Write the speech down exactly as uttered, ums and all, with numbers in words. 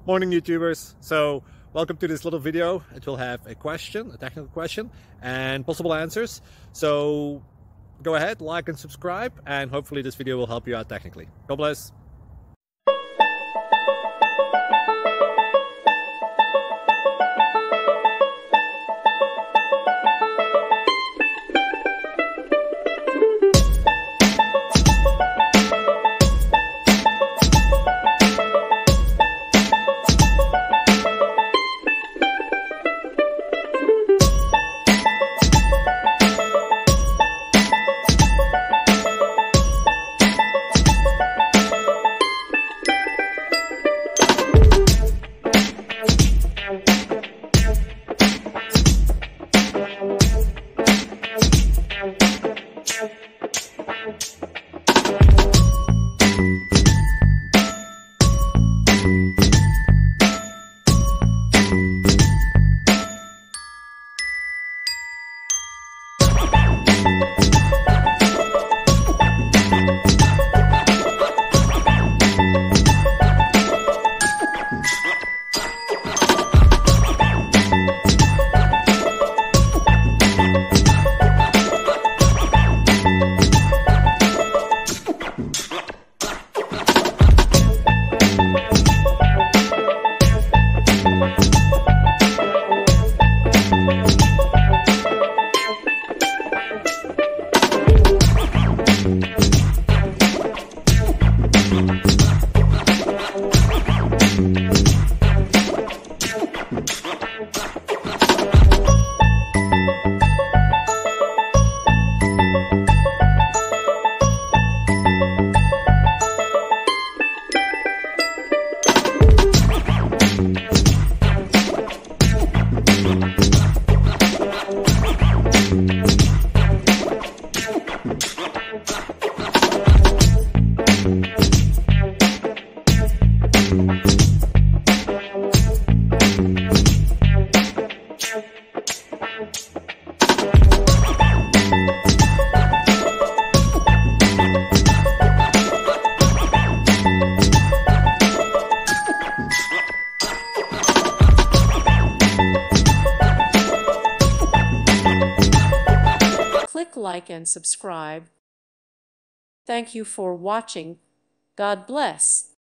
Morning YouTubers. So welcome to this little video. It will have a question, a technical question, and possible answers. So go ahead, like and subscribe, and hopefully this video will help you out technically. God bless. Click like and subscribe. Thank you for watching. God bless.